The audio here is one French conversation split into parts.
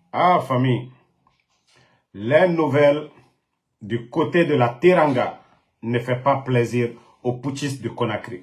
Ah, famille, les nouvelles du côté de la Teranga ne fait pas plaisir aux putschistes de Conakry.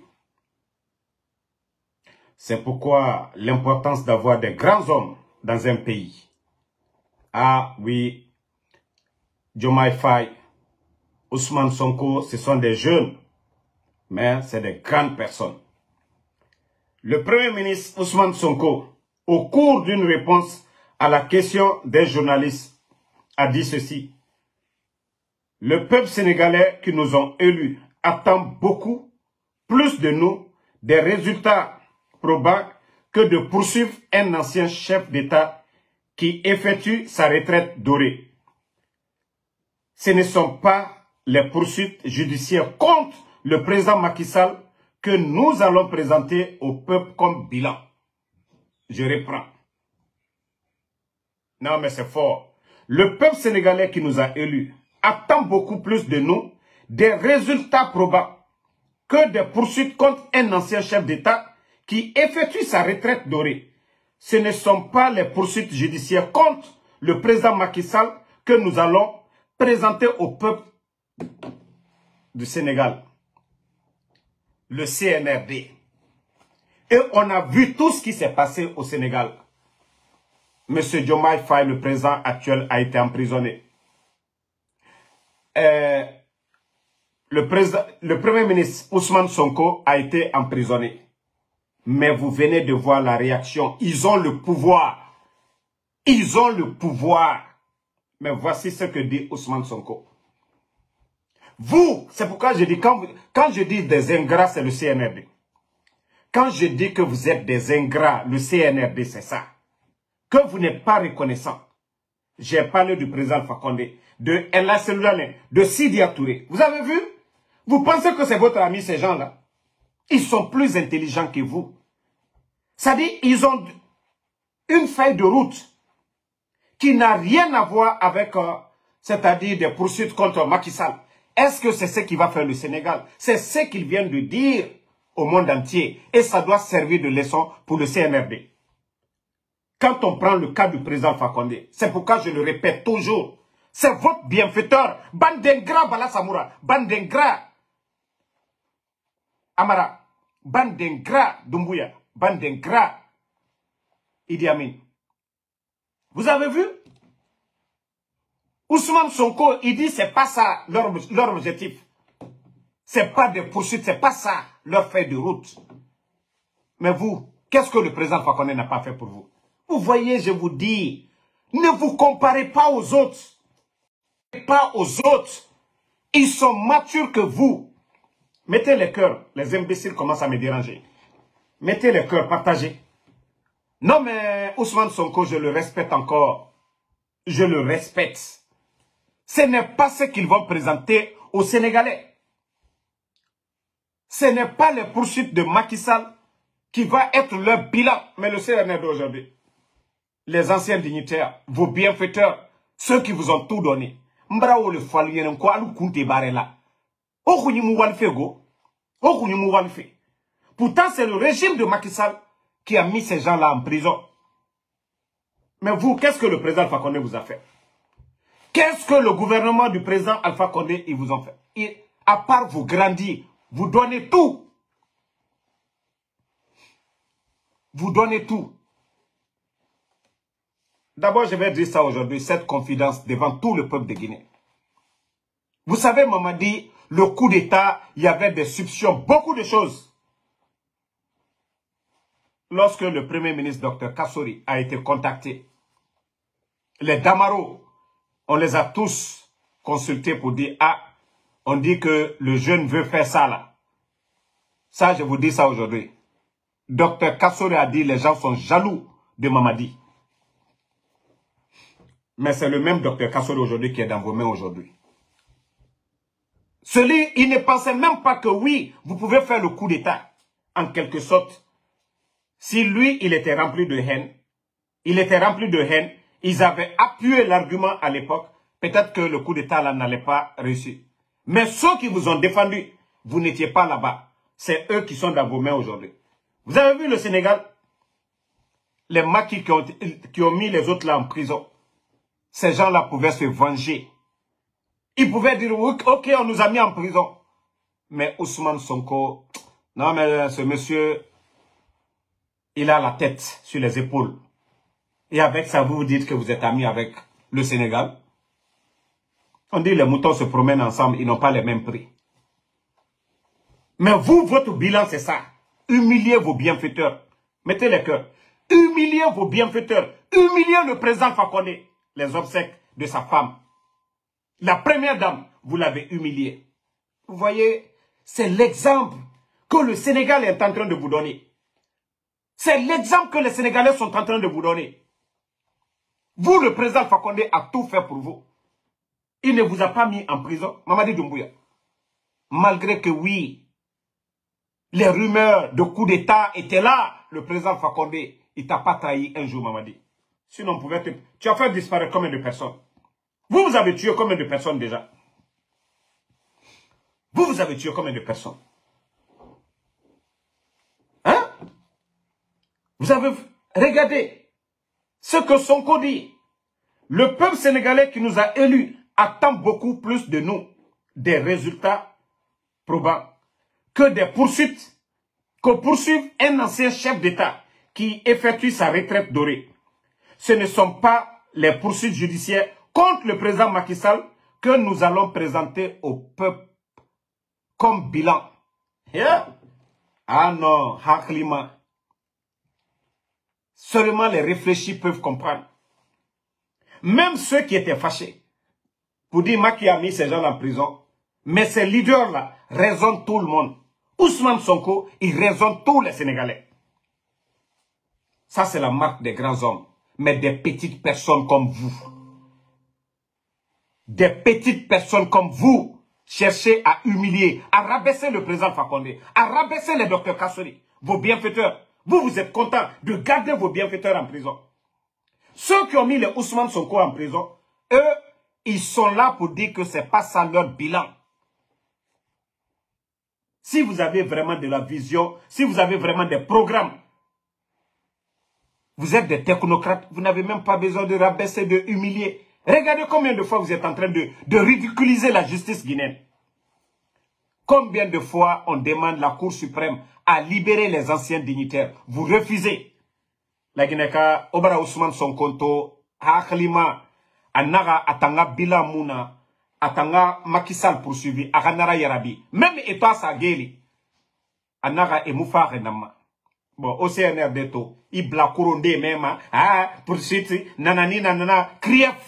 C'est pourquoi l'importance d'avoir des grands hommes dans un pays. Ah oui, Diomaye Faye, Ousmane Sonko, ce sont des jeunes, mais c'est des grandes personnes. Le Premier ministre Ousmane Sonko, au cours d'une réponse à la question des journalistes, a dit ceci. Le peuple sénégalais qui nous ont élus attend beaucoup plus de nous des résultats probables que de poursuivre un ancien chef d'État qui effectue sa retraite dorée. Ce ne sont pas les poursuites judiciaires contre le président Macky Sall que nous allons présenter au peuple comme bilan. Je reprends. Non, mais c'est fort. Le peuple sénégalais qui nous a élus attend beaucoup plus de nous des résultats probables que des poursuites contre un ancien chef d'État qui effectue sa retraite dorée. Ce ne sont pas les poursuites judiciaires contre le président Macky Sall que nous allons présenter au peuple du Sénégal. Le CNRD. Et on a vu tout ce qui s'est passé au Sénégal. Monsieur Diomaye Faye, le président actuel, a été emprisonné. Le Premier ministre Ousmane Sonko a été emprisonné. Mais vous venez de voir la réaction. Ils ont le pouvoir. Ils ont le pouvoir. Mais voici ce que dit Ousmane Sonko. Vous, c'est pourquoi je dis, quand je dis des ingrats, c'est le CNRD. Quand je dis que vous êtes des ingrats, le CNRD, c'est ça. Que vous n'êtes pas reconnaissant. J'ai parlé du président Alpha Condé, de Ella Seloulané, de Sidi Touré. Vous avez vu? Vous pensez que c'est votre ami, ces gens-là? Ils sont plus intelligents que vous. C'est-à-dire, ils ont une feuille de route qui n'a rien à voir avec, c'est-à-dire des poursuites contre Macky Sall. Est-ce que c'est ce qui va faire le Sénégal? C'est ce qu'ils viennent de dire au monde entier. Et ça doit servir de leçon pour le CNRD. Quand on prend le cas du président Alpha Condé, c'est pourquoi je le répète toujours. C'est votre bienfaiteur. Bande d'ingrats Bala Samoura. Bande d'ingrats Amara. Bande d'ingrats Doumbouya. Bande d'ingrats Idi Amin. Vous avez vu? Ousmane Sonko, il dit c'est pas ça leur objectif. C'est pas des poursuites, c'est pas ça leur feuille de route. Mais vous, qu'est-ce que le président Alpha Condé n'a pas fait pour vous? Vous voyez, je vous dis, ne vous comparez pas aux autres. Pas aux autres. Ils sont matures que vous. Mettez les cœurs. Les imbéciles commencent à me déranger. Mettez les cœurs, partagez. Non mais Ousmane Sonko, je le respecte encore. Je le respecte. Ce n'est pas ce qu'ils vont présenter aux Sénégalais. Ce n'est pas les poursuites de Macky Sall qui va être leur bilan. Mais le CNRD d'aujourd'hui, les anciens dignitaires, vos bienfaiteurs, ceux qui vous ont tout donné. Mbrao le falien ko alu kunte barela. Okunyi mu walfe go. Okunyi mu walfe. Pourtant, c'est le régime de Macky Sall qui a mis ces gens-là en prison. Mais vous, qu'est-ce que le président Alpha Condé vous a fait? Qu'est-ce que le gouvernement du président Alpha Condé ils vous ont fait? À part vous grandir, vous donnez tout. Vous donnez tout. D'abord, je vais dire ça aujourd'hui, cette confidence devant tout le peuple de Guinée. Vous savez, Mamadi, le coup d'État, il y avait des soupçons, beaucoup de choses. Lorsque le Premier ministre Dr Kassori a été contacté, les Damaro, on les a tous consultés pour dire, ah, on dit que le jeune veut faire ça là. Ça, je vous dis ça aujourd'hui. Dr Kassori a dit, les gens sont jaloux de Mamadi. Mais c'est le même docteur Kassori aujourd'hui qui est dans vos mains aujourd'hui. Celui, il ne pensait même pas que oui, vous pouvez faire le coup d'État. En quelque sorte, si lui, il était rempli de haine, ils avaient appuyé l'argument à l'époque, peut-être que le coup d'État là n'allait pas réussir. Mais ceux qui vous ont défendu, vous n'étiez pas là-bas. C'est eux qui sont dans vos mains aujourd'hui. Vous avez vu le Sénégal? Les maquis qui ont mis les autres là en prison. ces gens-là pouvaient se venger. Ils pouvaient dire, ok, on nous a mis en prison. Mais Ousmane Sonko, non mais ce monsieur, il a la tête sur les épaules. Et avec ça, vous vous dites que vous êtes amis avec le Sénégal. On dit les moutons se promènent ensemble, ils n'ont pas les mêmes prix. Mais vous, votre bilan, c'est ça. Humiliez vos bienfaiteurs. Mettez les cœurs. Humiliez vos bienfaiteurs. Humiliez le président Fakonde. Les obsèques de sa femme. La première dame, vous l'avez humiliée. Vous voyez, c'est l'exemple que le Sénégal est en train de vous donner. C'est l'exemple que les Sénégalais sont en train de vous donner. Vous, le président Fakonde, a tout fait pour vous. Il ne vous a pas mis en prison, Mamadi Doumbouya. Malgré que oui, les rumeurs de coup d'État étaient là, le président Fakonde, il t'a pas trahi un jour, Mamadi. Sinon, tu as fait disparaître combien de personnes? Vous avez tué combien de personnes déjà? Vous avez tué combien de personnes? Hein? Vous avez regardé ce que Sonko dit. Le peuple sénégalais qui nous a élus attend beaucoup plus de nous des résultats probants que des poursuites, que poursuive un ancien chef d'État qui effectue sa retraite dorée. Ce ne sont pas les poursuites judiciaires contre le président Macky Sall que nous allons présenter au peuple comme bilan. Yeah? Ah non, Haklima. Seulement les réfléchis peuvent comprendre. Même ceux qui étaient fâchés pour dire Macky a mis ces gens en prison, mais ces leaders-là raisonnent tout le monde. Ousmane Sonko, il raisonne tous les Sénégalais. Ça, c'est la marque des grands hommes. Mais des petites personnes comme vous. Des petites personnes comme vous cherchez à humilier, à rabaisser le président Fakonde, à rabaisser les docteurs Kassori, vos bienfaiteurs. Vous, vous êtes contents de garder vos bienfaiteurs en prison. Ceux qui ont mis les Ousmane Sonko en prison, eux, ils sont là pour dire que ce n'est pas ça leur bilan. Si vous avez vraiment de la vision, si vous avez vraiment des programmes, vous êtes des technocrates, vous n'avez même pas besoin de rabaisser, de humilier. Regardez combien de fois vous êtes en train de ridiculiser la justice guinéenne. Combien de fois on demande la Cour suprême à libérer les anciens dignitaires. Vous refusez. La Guinée-Ka, Obara Ousmane Sonko, Haklima, Anaga Atanga Bila Mouna, Atanga Macky Sall poursuivi, Aganara Yarabi. Même Etat Sageli, Anaga Emoufa Renama. Bon, au CNRD, il blacourondé même, poursuite, nanani, nanana, krief.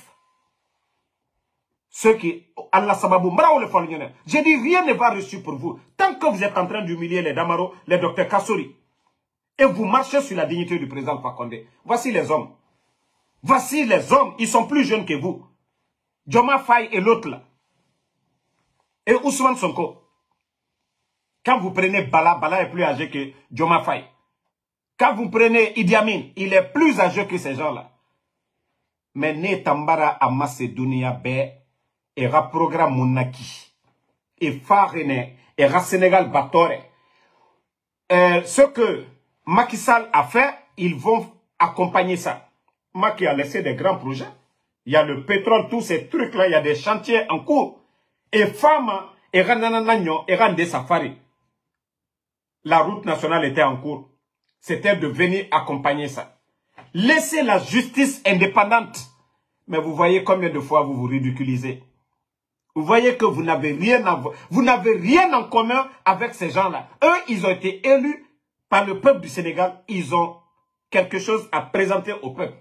Ceux qui, Allah Sababou, bravo le Folgner. J'ai dit, rien ne va reçu pour vous. Tant que vous êtes en train d'humilier les Damaro, les docteurs Kassori, et vous marchez sur la dignité du président Fakonde. Voici les hommes. Voici les hommes. Ils sont plus jeunes que vous. Djoma Faye et l'autre là. Et Ousmane Sonko. Quand vous prenez Bala, Bala est plus âgé que Djoma Faye. Quand vous prenez Idi Amin, il est plus âgé que ces gens-là. Mais ne tambara à Macédonia be era programme Mounaki. Et Farene era Sénégal Batore. Ce que Macky Sall a fait, ils vont accompagner ça. Macky a laissé des grands projets. Il y a le pétrole, tous ces trucs-là, il y a des chantiers en cours. Et Fama, era Nananagno, era des safaris. La route nationale était en cours. C'était de venir accompagner ça. Laissez la justice indépendante. Mais vous voyez combien de fois vous vous ridiculisez. Vous voyez que vous n'avez rien à voir. Vous n'avez rien en commun avec ces gens-là. Eux, ils ont été élus par le peuple du Sénégal. Ils ont quelque chose à présenter au peuple.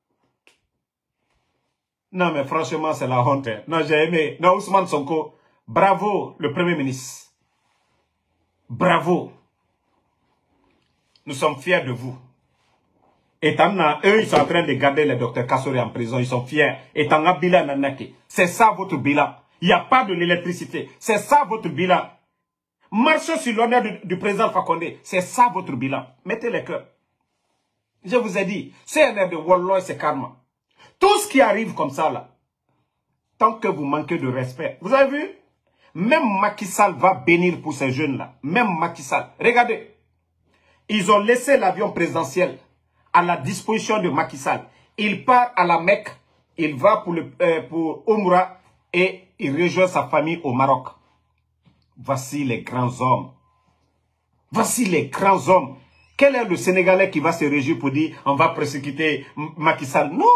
Non, mais franchement, c'est la honte. Non, j'ai aimé. Non, Ousmane Sonko, bravo, le Premier ministre. Bravo. Nous sommes fiers de vous. Et eux, ils sont en train de garder les docteurs Kassori en prison. Ils sont fiers. Et c'est ça votre bilan. Il n'y a pas de l'électricité. C'est ça votre bilan. Marchez sur l'honneur du président Fakonde. C'est ça votre bilan. Mettez les cœurs. Je vous ai dit, c'est un air de Wallo et c'est karma. Tout ce qui arrive comme ça, là, tant que vous manquez de respect. Vous avez vu? Même Macky Sall va bénir pour ces jeunes-là. Même Macky Sall. Regardez. Ils ont laissé l'avion présidentiel à la disposition de Macky Sall. Il part à la Mecque. il va pour Oumoura et il rejoint sa famille au Maroc. Voici les grands hommes. Voici les grands hommes. Quel est le Sénégalais qui va se réjouir pour dire on va persécuter Macky Sall? Non.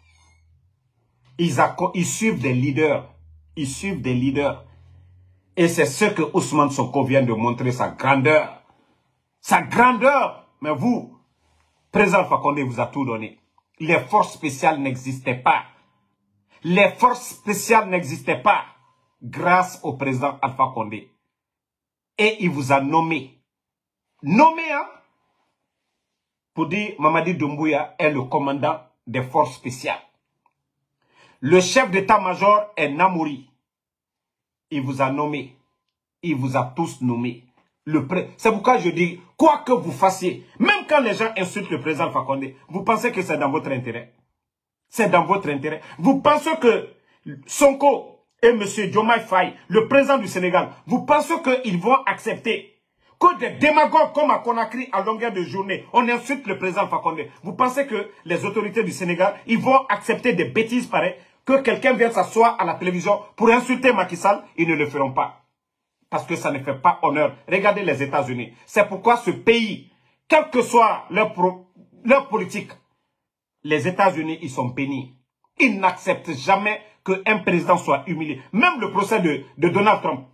Ils suivent des leaders. Ils suivent des leaders. Et c'est ce que Ousmane Sonko vient de montrer, sa grandeur. Sa grandeur. Mais vous, président Alpha Condé vous a tout donné. Les forces spéciales n'existaient pas. Les forces spéciales n'existaient pas grâce au président Alpha Condé. Et il vous a nommé. Nommé, hein? Pour dire Mamadi Doumbouya est le commandant des forces spéciales. Le chef d'état-major est Namouri. Il vous a nommé. Il vous a tous nommé. C'est pourquoi je dis, quoi que vous fassiez, même quand les gens insultent le président Alpha Condé, vous pensez que c'est dans votre intérêt. C'est dans votre intérêt. Vous pensez que Sonko et M. Diomaye Faye, le président du Sénégal, vous pensez qu'ils vont accepter que des démagogues comme à Conakry à longueur de journée, on insulte le président Alpha Condé. Vous pensez que les autorités du Sénégal, ils vont accepter des bêtises pareilles, que quelqu'un vienne s'asseoir à la télévision pour insulter Macky Sall? Ils ne le feront pas. Parce que ça ne fait pas honneur. Regardez les États-Unis. C'est pourquoi ce pays, quelle que soit leur politique, les États-Unis, ils sont bénis. Ils n'acceptent jamais qu'un président soit humilié. Même le procès de Donald Trump.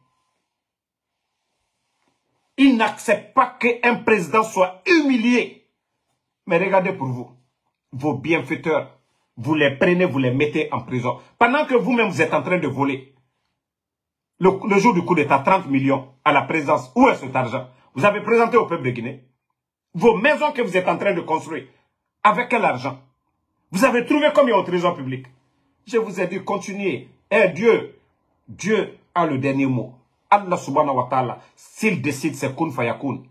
Ils n'acceptent pas qu'un président soit humilié. Mais regardez pour vous. Vos bienfaiteurs, vous les prenez, vous les mettez en prison. Pendant que vous-même, vous êtes en train de voler. Le jour du coup d'État, 30 millions à la présidence. Où est cet argent? Vous avez présenté au peuple de Guinée. Vos maisons que vous êtes en train de construire. Avec quel argent? Vous avez trouvé combien au trésor public? Je vous ai dit, continuez. Et Dieu a le dernier mot. Allah subhanahu wa ta'ala, s'il décide, c'est kun fayakun.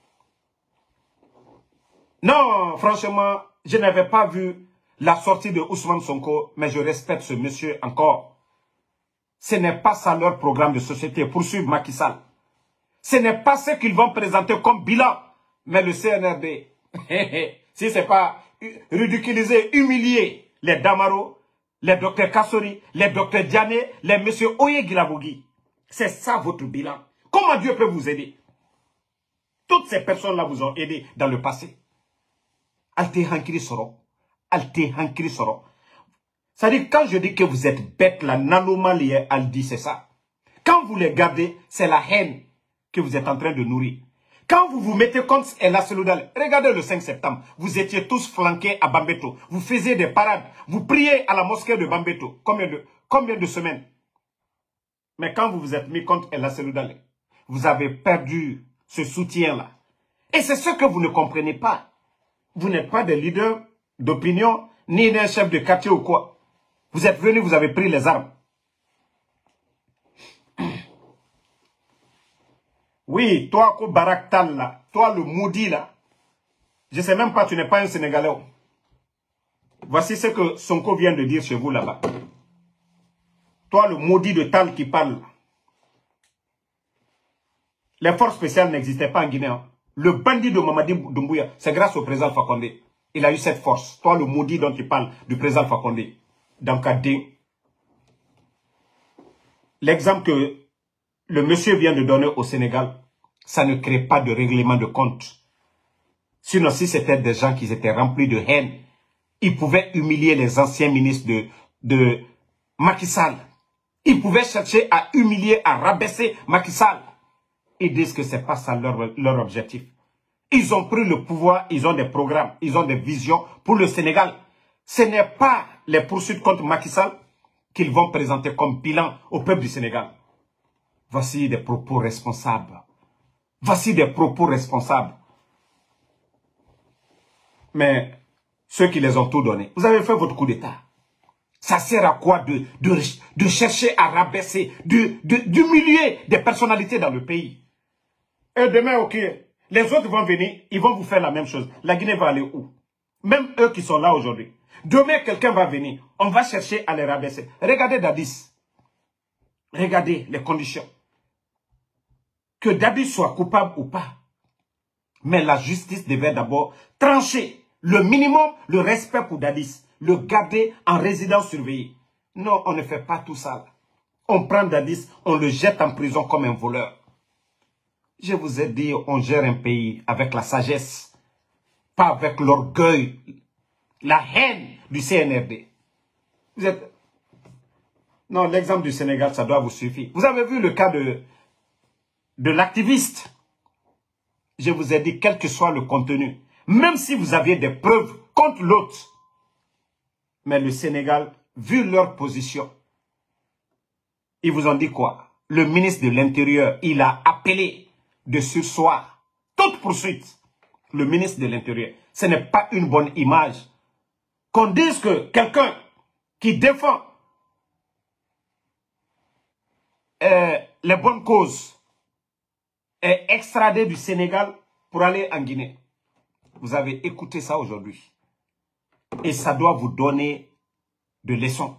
Non, franchement, je n'avais pas vu la sortie de Ousmane Sonko, mais je respecte ce monsieur encore. Ce n'est pas ça leur programme de société, poursuivre Macky Sall. Ce n'est pas ce qu'ils vont présenter comme bilan. Mais le CNRD, si ce n'est pas ridiculiser, humilier les Damaro, les docteurs Kassori, les docteurs Diané, les messieurs Oye Guilabogui, c'est ça votre bilan. Comment Dieu peut vous aider? Toutes ces personnes-là vous ont aidé dans le passé. Alte Hankiri Soro. Alte Hankiri Soro. C'est-à-dire, quand je dis que vous êtes bête, la nanomalie, elle dit c'est ça. Quand vous les gardez, c'est la haine que vous êtes en train de nourrir. Quand vous vous mettez contre El Asseloudal, regardez le 5 septembre, vous étiez tous flanqués à Bambeto. Vous faisiez des parades. Vous priez à la mosquée de Bambeto. Combien de semaines? Mais quand vous vous êtes mis contre El Asseloudal, vous avez perdu ce soutien-là. Et c'est ce que vous ne comprenez pas. Vous n'êtes pas des leaders d'opinion, ni d'un chef de quartier ou quoi. Vous êtes venus, vous avez pris les armes. Oui, toi, Baraktal, là, toi, le maudit, là, je ne sais même pas, tu n'es pas un Sénégalais. Voici ce que Sonko vient de dire chez vous, là-bas. Toi, le maudit de Tal qui parle. Les forces spéciales n'existaient pas en Guinée. Hein. Le bandit de Mamadi Doumbouya, c'est grâce au président Alpha Condé. Il a eu cette force. Toi, le maudit dont tu parles, du président Alpha Condé. Dans Kadé. L'exemple que le monsieur vient de donner au Sénégal, ça ne crée pas de règlement de compte. Sinon, si c'était des gens qui étaient remplis de haine, ils pouvaient humilier les anciens ministres de Macky Sall. Ils pouvaient chercher à humilier, à rabaisser Macky Sall. Ils disent que ce n'est pas ça leur objectif. Ils ont pris le pouvoir, ils ont des programmes, ils ont des visions pour le Sénégal. Ce n'est pas les poursuites contre Macky Sall qu'ils vont présenter comme bilan au peuple du Sénégal. Voici des propos responsables. Voici des propos responsables. Mais ceux qui les ont tout donné, vous avez fait votre coup d'État. Ça sert à quoi de chercher à rabaisser, d'humilier des personnalités dans le pays? Et demain, ok, les autres vont venir, ils vont vous faire la même chose. La Guinée va aller où? Même eux qui sont là aujourd'hui. Demain, quelqu'un va venir. On va chercher à les rabaisser. Regardez Dadis. Regardez les conditions. Que Dadis soit coupable ou pas. Mais la justice devait d'abord trancher. Le minimum, le respect pour Dadis. le garder en résidence surveillée. Non, on ne fait pas tout ça. On prend Dadis, on le jette en prison comme un voleur. Je vous ai dit, on gère un pays avec la sagesse, pas avec l'orgueil, la haine du CNRD. Vous êtes... Non, l'exemple du Sénégal, ça doit vous suffire. Vous avez vu le cas de l'activiste. Je vous ai dit, quel que soit le contenu, même si vous aviez des preuves contre l'autre, mais le Sénégal, vu leur position, ils vous ont dit quoi? Le ministre de l'Intérieur, il a appelé de surseoir toute poursuite. Le ministre de l'Intérieur, ce n'est pas une bonne image. Qu'on dise que quelqu'un qui défend les bonnes causes est extradé du Sénégal pour aller en Guinée. Vous avez écouté ça aujourd'hui. Et ça doit vous donner de leçons.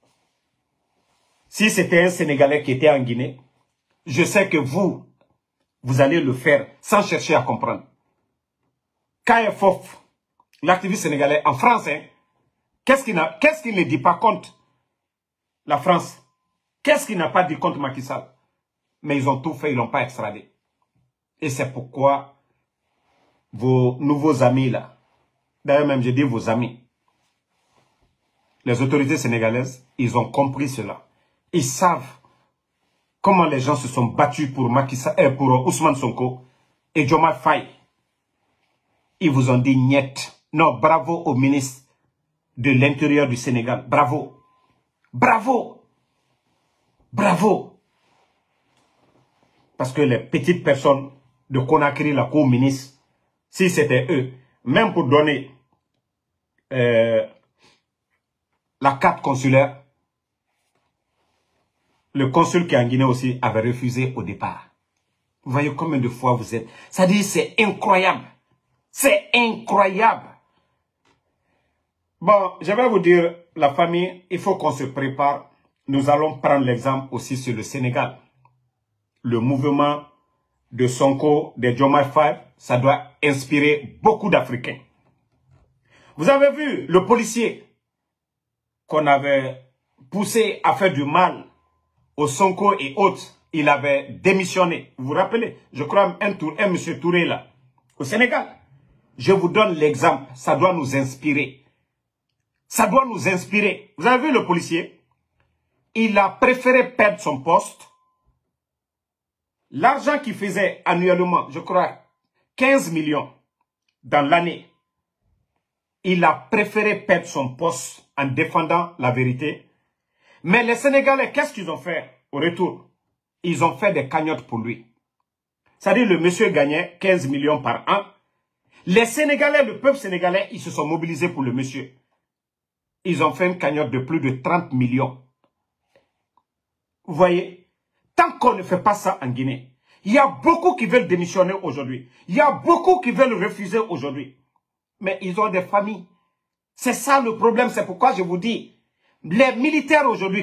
Si c'était un Sénégalais qui était en Guinée, je sais que vous allez le faire sans chercher à comprendre. KFOF, l'activiste sénégalais en France, hein, qu'est-ce qu'il ne dit pas contre la France? Qu'est-ce qu'il n'a pas dit contre Macky Sall? Mais ils ont tout fait, ils ne l'ont pas extradé. Et c'est pourquoi vos nouveaux amis là, d'ailleurs même je dis vos amis, les autorités sénégalaises, ils ont compris cela. Ils savent comment les gens se sont battus pour Macky Sall, pour Ousmane Sonko et Diomaye Faye. Ils vous ont dit niet. Non, bravo au ministre de l'Intérieur du Sénégal. Bravo. Bravo. Bravo. Parce que les petites personnes de Conakry, la cour ministre, si c'était eux, même pour donner la carte consulaire, le consul qui est en Guinée aussi avait refusé au départ. Vous voyez combien de fois vous êtes. Ça dit, c'est incroyable. C'est incroyable. Bon, je vais vous dire, la famille, il faut qu'on se prépare. Nous allons prendre l'exemple aussi sur le Sénégal. Le mouvement de Sonko, de Diomaye Faye, ça doit inspirer beaucoup d'Africains. Vous avez vu le policier qu'on avait poussé à faire du mal au Sonko et autres. Il avait démissionné. Vous vous rappelez? Je crois un monsieur Touré là, au Sénégal. Je vous donne l'exemple. Ça doit nous inspirer. Ça doit nous inspirer. Vous avez vu le policier? Il a préféré perdre son poste. L'argent qu'il faisait annuellement, je crois, 15 millions dans l'année. Il a préféré perdre son poste en défendant la vérité. Mais les Sénégalais, qu'est-ce qu'ils ont fait au retour? Ils ont fait des cagnottes pour lui. C'est-à-dire le monsieur gagnait 15 millions par an. Les Sénégalais, le peuple sénégalais, ils se sont mobilisés pour le monsieur. Ils ont fait une cagnotte de plus de 30 millions. Vous voyez, tant qu'on ne fait pas ça en Guinée, il y a beaucoup qui veulent démissionner aujourd'hui. Il y a beaucoup qui veulent refuser aujourd'hui. Mais ils ont des familles. C'est ça le problème, c'est pourquoi je vous dis, les militaires aujourd'hui,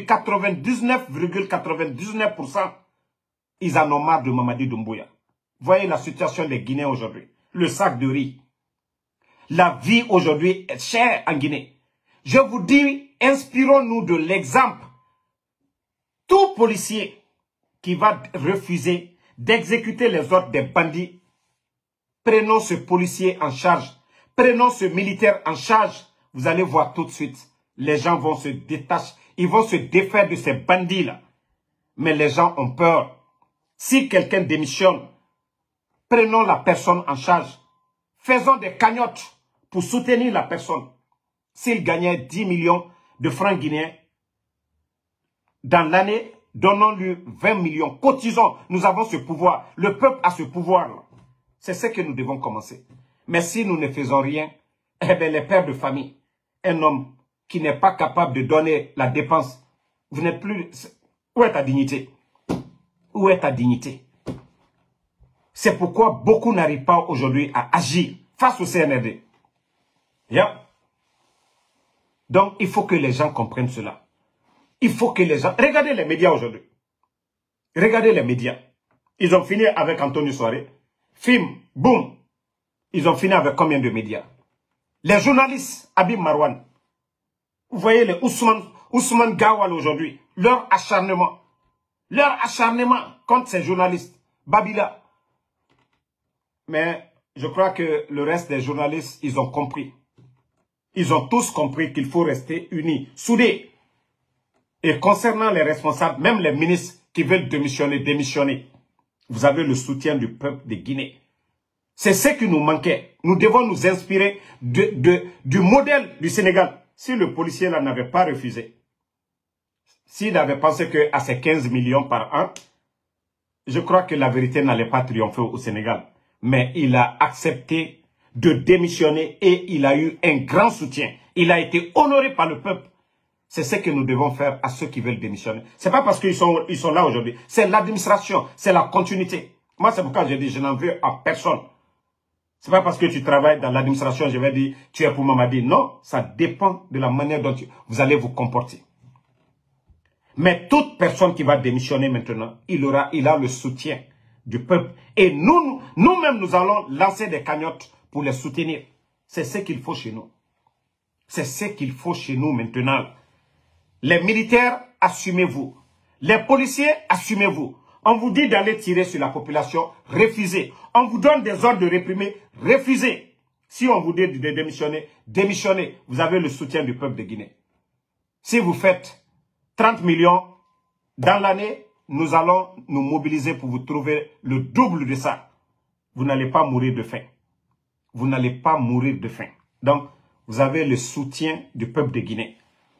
99,99%, ils en ont marre de Mamadi Doumbouya. Voyez la situation des Guinéens aujourd'hui. Le sac de riz. La vie aujourd'hui est chère en Guinée. Je vous dis, inspirons-nous de l'exemple. Tout policier qui va refuser d'exécuter les ordres des bandits, prenons ce policier en charge, prenons ce militaire en charge. Vous allez voir tout de suite, les gens vont se détacher, ils vont se défaire de ces bandits-là. Mais les gens ont peur. Si quelqu'un démissionne, prenons la personne en charge. Faisons des cagnottes pour soutenir la personne. S'il gagnait 10 millions de francs guinéens, dans l'année, donnons-lui 20 millions. Cotisons, nous avons ce pouvoir. Le peuple a ce pouvoir-là. C'est ce que nous devons commencer. Mais si nous ne faisons rien, eh bien les pères de famille, un homme qui n'est pas capable de donner la dépense, vous n'êtes plus... Où est ta dignité? Où est ta dignité? C'est pourquoi beaucoup n'arrivent pas aujourd'hui à agir face au CNRD. Yeah. Donc, il faut que les gens comprennent cela. Il faut que les gens... Regardez les médias aujourd'hui. Regardez les médias. Ils ont fini avec Antonio Soare. Film, boum. Ils ont fini avec combien de médias? Les journalistes, Habib Marwan. Vous voyez les Ousmane Gawal aujourd'hui, leur acharnement contre ces journalistes, Babila. Mais je crois que le reste des journalistes, ils ont compris. Ils ont tous compris qu'il faut rester unis, soudés. Et concernant les responsables, même les ministres qui veulent démissionner, vous avez le soutien du peuple de Guinée. C'est ce qui nous manquait. Nous devons nous inspirer du modèle du Sénégal. Si le policier là n'avait pas refusé, s'il avait pensé qu'à ces 15 millions par an, je crois que la vérité n'allait pas triompher au Sénégal. Mais il a accepté de démissionner et il a eu un grand soutien. Il a été honoré par le peuple. C'est ce que nous devons faire à ceux qui veulent démissionner. C'est pas parce qu'ils sont là aujourd'hui. C'est l'administration, c'est la continuité. Moi, c'est pourquoi je dis, je n'en veux à personne. C'est pas parce que tu travailles dans l'administration, je vais dire, tu es pour Mamadi. Non, ça dépend de la manière dont vous allez vous comporter. Mais toute personne qui va démissionner maintenant, il a le soutien du peuple. Et nous-mêmes, nous allons lancer des cagnottes pour les soutenir. C'est ce qu'il faut chez nous. C'est ce qu'il faut chez nous maintenant. Les militaires, assumez-vous. Les policiers, assumez-vous. On vous dit d'aller tirer sur la population, refusez. On vous donne des ordres de réprimer, refusez. Si on vous dit de démissionner, démissionnez. Vous avez le soutien du peuple de Guinée. Si vous faites 30 millions dans l'année, nous allons nous mobiliser pour vous trouver le double de ça. Vous n'allez pas mourir de faim. Vous n'allez pas mourir de faim. Donc, vous avez le soutien du peuple de Guinée.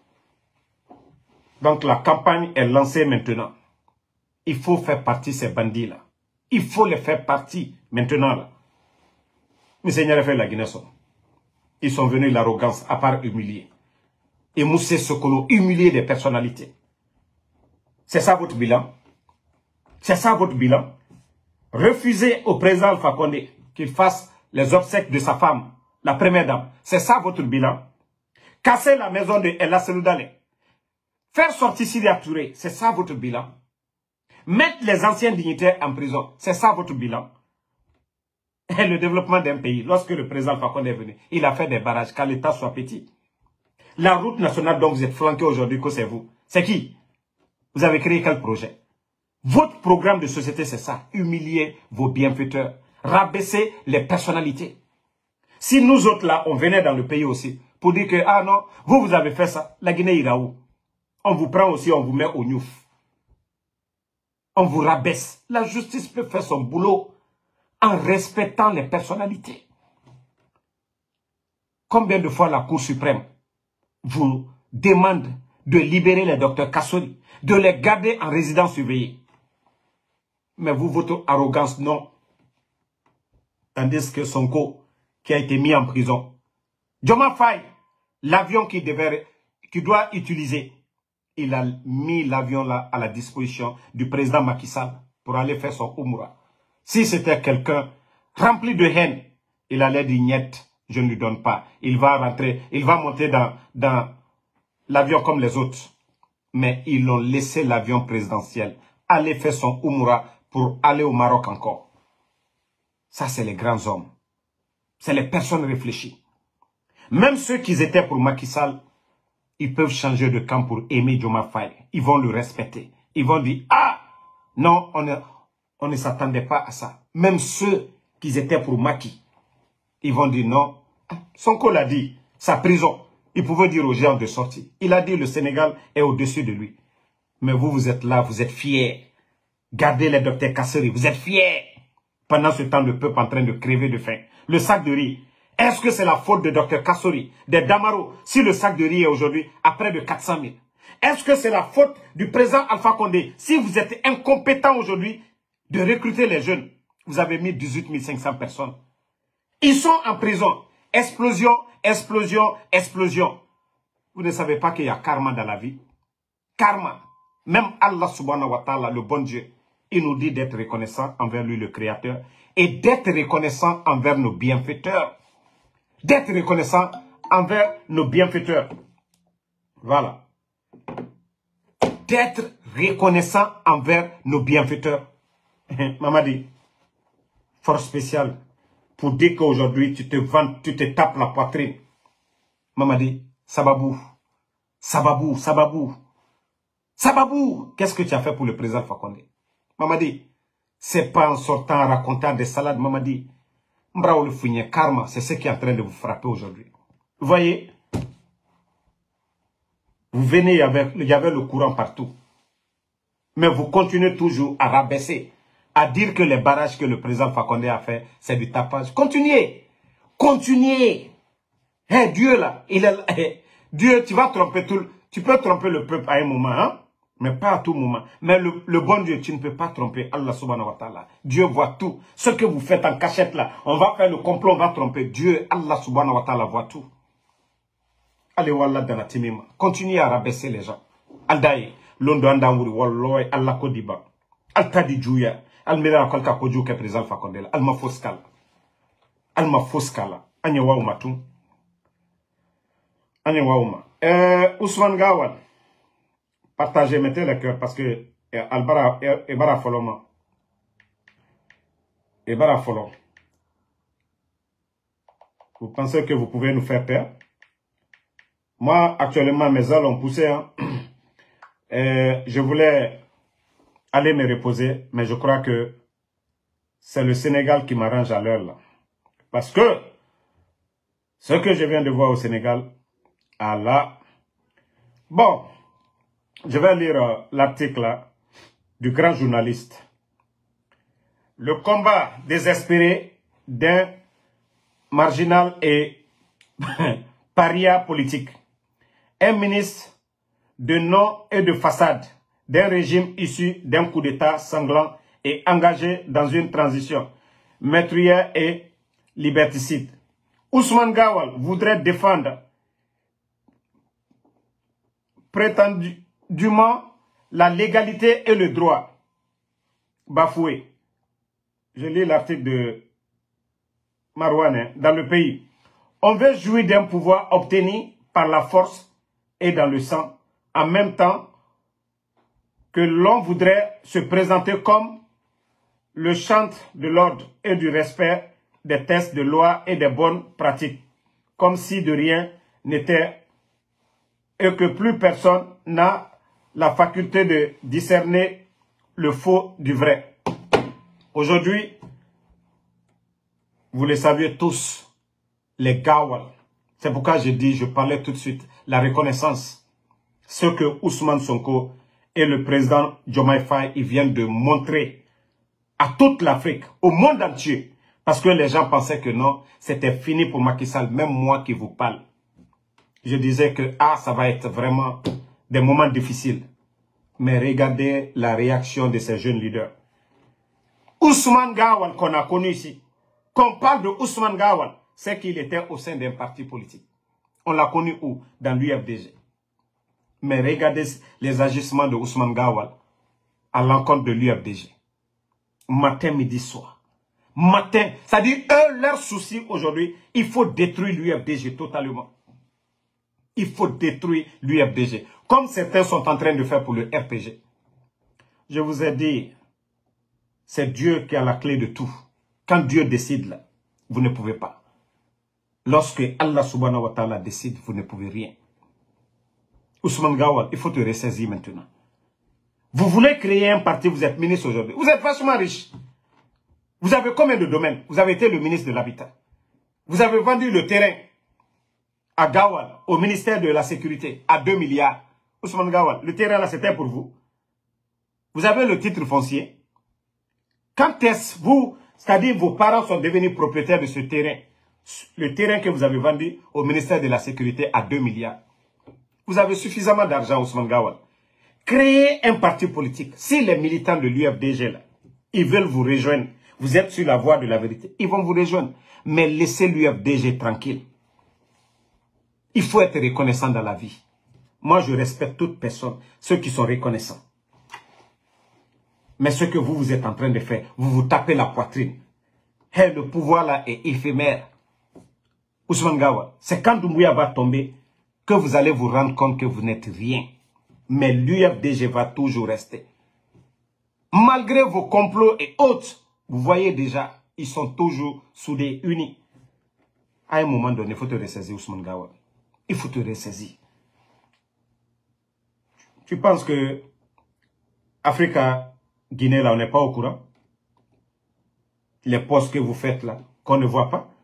Donc, la campagne est lancée maintenant. Il faut faire partie de ces bandits-là. Il faut les faire partie maintenant. Là. Mais Seigneur a fait la Guinée. Ils sont venus l'arrogance, à part humilier. Et Moussé Sokolo, humilier des personnalités. C'est ça votre bilan? C'est ça votre bilan? Refusez au président Alpha Condé qu'il fasse les obsèques de sa femme, la première dame. C'est ça votre bilan? Casser la maison de Ella Seloudane. Faire sortir Syria Touré. C'est ça votre bilan? Mettre les anciens dignitaires en prison. C'est ça votre bilan? Et le développement d'un pays. Lorsque le président Alpha Condé est venu, il a fait des barrages, qu'à l'État soit petit. La route nationale dont vous êtes flanqué aujourd'hui, que c'est vous. C'est qui? Vous avez créé quel projet? Votre programme de société, c'est ça. Humilier vos bienfaiteurs. Rabaisser les personnalités. Si nous autres là, on venait dans le pays aussi, pour dire que, ah non, vous avez fait ça, la Guinée ira où? On vous prend aussi, on vous met au gnouf. On vous rabaisse. La justice peut faire son boulot en respectant les personnalités. Combien de fois la Cour suprême vous demande de libérer les docteurs Kassori, de les garder en résidence surveillée? Mais vous, votre arrogance, non. Tandis que Sonko, qui a été mis en prison, Diomaye Faye, l'avion qu'il doit utiliser, il a mis l'avion là à la disposition du président Macky Sall pour aller faire son Umrah. Si c'était quelqu'un rempli de haine, il allait dire niet, je ne lui donne pas. Il va rentrer, il va monter dans l'avion comme les autres. Mais ils l'ont laissé l'avion présidentiel aller faire son Umrah pour aller au Maroc encore. Ça, c'est les grands hommes. C'est les personnes réfléchies. Même ceux qui étaient pour Macky Sall, ils peuvent changer de camp pour aimer Diomaye Faye. Ils vont le respecter. Ils vont dire, ah, non, on ne s'attendait pas à ça. Même ceux qui étaient pour Macky, ils vont dire non. Sonko l'a dit, sa prison. Il pouvait dire aux gens de sortir. Il a dit le Sénégal est au-dessus de lui. Mais vous, vous êtes là, vous êtes fiers. Gardez les docteurs Kassori, vous êtes fiers. Pendant ce temps, le peuple est en train de crever de faim. Le sac de riz. Est-ce que c'est la faute de Dr Kassori, des Damaro, si le sac de riz est aujourd'hui à près de 400 000? Est-ce que c'est la faute du président Alpha Condé, si vous êtes incompétent aujourd'hui de recruter les jeunes? Vous avez mis 18 500 personnes. Ils sont en prison. Explosion, explosion, explosion. Vous ne savez pas qu'il y a karma dans la vie? Karma. Même Allah subhanahu wa ta'ala, le bon Dieu, il nous dit d'être reconnaissant envers lui, le Créateur, et d'être reconnaissant envers nos bienfaiteurs. D'être reconnaissant envers nos bienfaiteurs. Voilà. D'être reconnaissant envers nos bienfaiteurs. Mamadi, force spéciale, pour dire qu'aujourd'hui tu te vantes, tu te tapes la poitrine. Mamadi, Sababou, Sababou, Sababou. Sababou, qu'est-ce que tu as fait pour le président Alpha Condé? Mamadi, c'est pas en sortant, en racontant des salades, Mamadi. Mbrao le fouigné, karma, c'est ce qui est en train de vous frapper aujourd'hui. Vous voyez? Vous venez, il y avait le courant partout. Mais vous continuez toujours à rabaisser, à dire que les barrages que le président Alpha Condé a fait, c'est du tapage. Continuez. Continuez. Hey, Dieu là, Dieu, tu vas tromper tu peux tromper le peuple à un moment, hein? Mais pas à tout moment. Mais le bon Dieu, tu ne peux pas tromper Allah subhanahu wa ta'ala. Dieu voit tout. Ce que vous faites en cachette là, on va faire le complot, on va tromper. Dieu, Allah subhanahu wa ta'ala voit tout. Allez, wallah, danatimima. Continuez à rabaisser les gens. Aldaï, l'ondo andamuri, walloy, Allah kodiba. Altadi juya. Almira kolka koju ke président Alpha Condé. Alma foskala. Alma foskala. Anye waouma tout. Anye waouma. Ousmane Gawal. Partagez, mettez le cœur parce que Ebara Foloma. Ebara Folom. Vous pensez que vous pouvez nous faire peur? Moi, actuellement, mes ailes ont poussé. Hein. Je voulais aller me reposer, mais je crois que c'est le Sénégal qui m'arrange à l'heure là. Parce que ce que je viens de voir au Sénégal, Allah. Bon, je vais lire l'article du grand journaliste. Le combat désespéré d'un marginal et paria politique. Un ministre de nom et de façade d'un régime issu d'un coup d'État sanglant et engagé dans une transition meurtrière et liberticide. Ousmane Gawal voudrait défendre prétendument la légalité et le droit bafoué. Je lis l'article de Marouane dans le pays. On veut jouir d'un pouvoir obtenu par la force et dans le sang, en même temps que l'on voudrait se présenter comme le chantre de l'ordre et du respect des textes de loi et des bonnes pratiques, comme si de rien n'était et que plus personne n'a la faculté de discerner le faux du vrai. Aujourd'hui, vous le saviez tous, les Gawal. C'est pourquoi je dis, je parlais tout de suite, la reconnaissance. Ce que Ousmane Sonko et le président Diomaye Faye ils viennent de montrer à toute l'Afrique, au monde entier. Parce que les gens pensaient que non, c'était fini pour Macky Sall, même moi qui vous parle. Je disais que ça va être vraiment des moments difficiles. Mais regardez la réaction de ces jeunes leaders. Ousmane Gawal qu'on a connu ici, qu'on parle de Ousmane Gawal, c'est qu'il était au sein d'un parti politique. On l'a connu où? Dans l'UFDG. Mais regardez les agissements de Ousmane Gawal à l'encontre de l'UFDG. Matin, midi, soir. Matin, c'est-à-dire eux, leur souci aujourd'hui, il faut détruire l'UFDG totalement. Il faut détruire l'UFDG. Comme certains sont en train de faire pour le RPG. Je vous ai dit, c'est Dieu qui a la clé de tout. Quand Dieu décide, là, vous ne pouvez pas. Lorsque Allah subhanahu wa ta'ala décide, vous ne pouvez rien. Ousmane Gawal, il faut te ressaisir maintenant. Vous voulez créer un parti, vous êtes ministre aujourd'hui. Vous êtes vachement riche. Vous avez combien de domaines? Vous avez été le ministre de l'Habitat. Vous avez vendu le terrain à Gawal, au ministère de la Sécurité, à 2 milliards. Ousmane Gawal, le terrain là, c'était pour vous. Vous avez le titre foncier. Quand est-ce vous, c'est-à-dire vos parents sont devenus propriétaires de ce terrain, le terrain que vous avez vendu au ministère de la Sécurité à 2 milliards. Vous avez suffisamment d'argent, Ousmane Gawal. Créez un parti politique. Si les militants de l'UFDG, là, ils veulent vous rejoindre, vous êtes sur la voie de la vérité, ils vont vous rejoindre. Mais laissez l'UFDG tranquille. Il faut être reconnaissant dans la vie. Moi, je respecte toute personne, ceux qui sont reconnaissants. Mais ce que vous êtes en train de faire, vous vous tapez la poitrine. Hey, le pouvoir là est éphémère. Ousmane Gawal, c'est quand Doumbouya va tomber que vous allez vous rendre compte que vous n'êtes rien. Mais l'UFDG va toujours rester. Malgré vos complots et autres, vous voyez déjà, ils sont toujours soudés, unis. À un moment donné, il faut te ressaisir, Ousmane Gawal. Il faut te ressaisir. Tu penses que Africa, Guinée, là, on n'est pas au courant? Les postes que vous faites là, qu'on ne voit pas?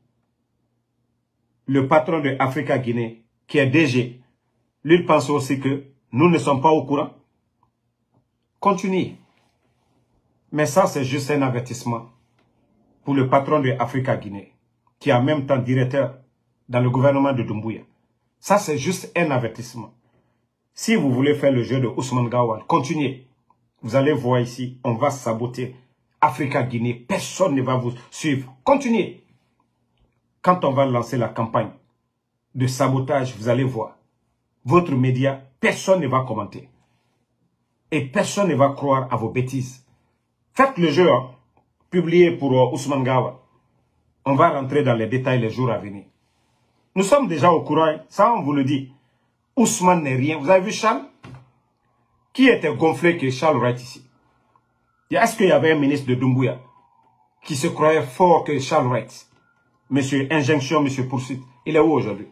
Le patron de Africa Guinée, qui est DG, lui pense aussi que nous ne sommes pas au courant. Continuez. Mais ça, c'est juste un avertissement pour le patron de Africa Guinée, qui est en même temps directeur dans le gouvernement de Doumbouya. Ça, c'est juste un avertissement. Si vous voulez faire le jeu de Ousmane Gawal, continuez. Vous allez voir ici, on va saboter Africa Guinée. Personne ne va vous suivre. Continuez. Quand on va lancer la campagne de sabotage, vous allez voir. Votre média, personne ne va commenter. Et personne ne va croire à vos bêtises. Faites le jeu, hein. Publiez pour Ousmane Gawal. On va rentrer dans les détails les jours à venir. Nous sommes déjà au courant, hein. Ça on vous le dit. Ousmane n'est rien. Vous avez vu Charles? Qui était gonflé que Charles Wright ici? Est-ce qu'il y avait un ministre de Doumbouya qui se croyait fort que Charles Wright? Monsieur Injonction, monsieur Poursuite, il est où aujourd'hui?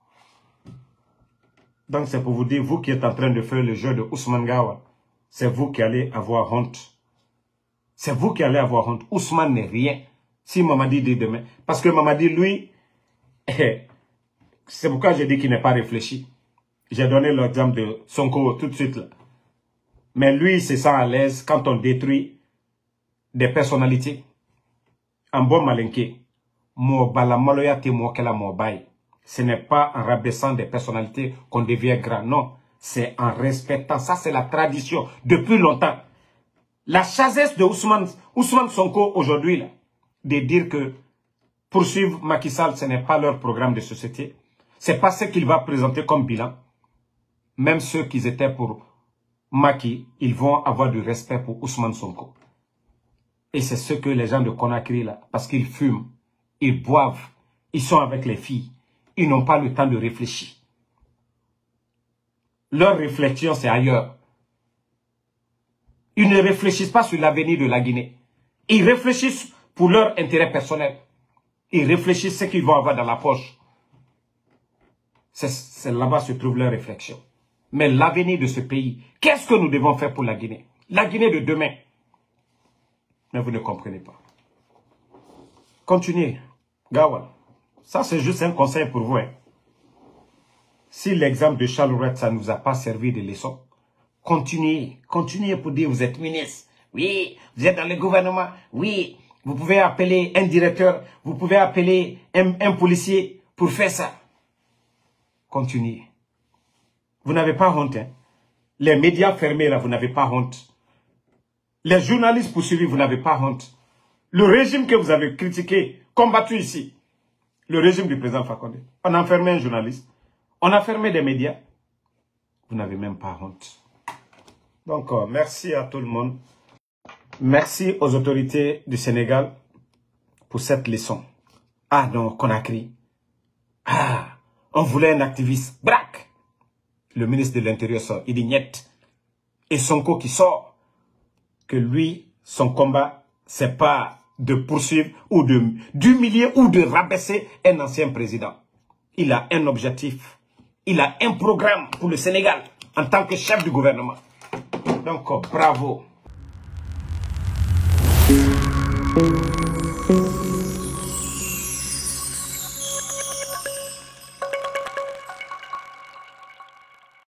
Donc c'est pour vous dire, vous qui êtes en train de faire le jeu de Ousmane Gawal, c'est vous qui allez avoir honte. C'est vous qui allez avoir honte. Ousmane n'est rien. Si Mamadi dit demain. Parce que Mamadi, lui, c'est pourquoi j'ai dit qu'il n'est pas réfléchi. J'ai donné l'exemple de Sonko tout de suite là. Mais lui, il se sent à l'aise quand on détruit des personnalités. En bon malinqué. Ce n'est pas en rabaissant des personnalités qu'on devient grand. Non, c'est en respectant. Ça, c'est la tradition depuis longtemps. La chasesse de Ousmane Sonko aujourd'hui, là, de dire que poursuivre Macky Sall, ce n'est pas leur programme de société. Ce n'est pas ce qu'il va présenter comme bilan. Même ceux qui étaient pour Macky, ils vont avoir du respect pour Ousmane Sonko. Et c'est ce que les gens de Conakry, là, parce qu'ils fument, ils boivent, ils sont avec les filles, ils n'ont pas le temps de réfléchir. Leur réflexion, c'est ailleurs. Ils ne réfléchissent pas sur l'avenir de la Guinée. Ils réfléchissent pour leur intérêt personnel. Ils réfléchissent ce qu'ils vont avoir dans la poche. C'est là-bas se trouve leur réflexion. Mais l'avenir de ce pays, qu'est-ce que nous devons faire pour la Guinée? La Guinée de demain. Mais vous ne comprenez pas. Continuez. Gawal. Ça, c'est juste un conseil pour vous. Hein. Si l'exemple de Charles Wright, ça ne nous a pas servi de leçon, continuez. Continuez pour dire vous êtes ministre. Oui, vous êtes dans le gouvernement. Oui, vous pouvez appeler un directeur. Vous pouvez appeler un policier pour faire ça. Continuez. Vous n'avez pas honte. Hein? Les médias fermés, là, vous n'avez pas honte. Les journalistes poursuivis, vous n'avez pas honte. Le régime que vous avez critiqué, combattu ici, le régime du président Fakonde, on a enfermé un journaliste, on a fermé des médias. Vous n'avez même pas honte. Donc, merci à tout le monde. Merci aux autorités du Sénégal pour cette leçon. Ah non, Conakry. Ah, on voulait un activiste. Braque. Le ministre de l'Intérieur sort, il dit niet. Et Sonko qui sort, que lui, son combat, c'est pas de poursuivre ou d'humilier ou de rabaisser un ancien président. Il a un objectif. Il a un programme pour le Sénégal en tant que chef du gouvernement. Donc, bravo.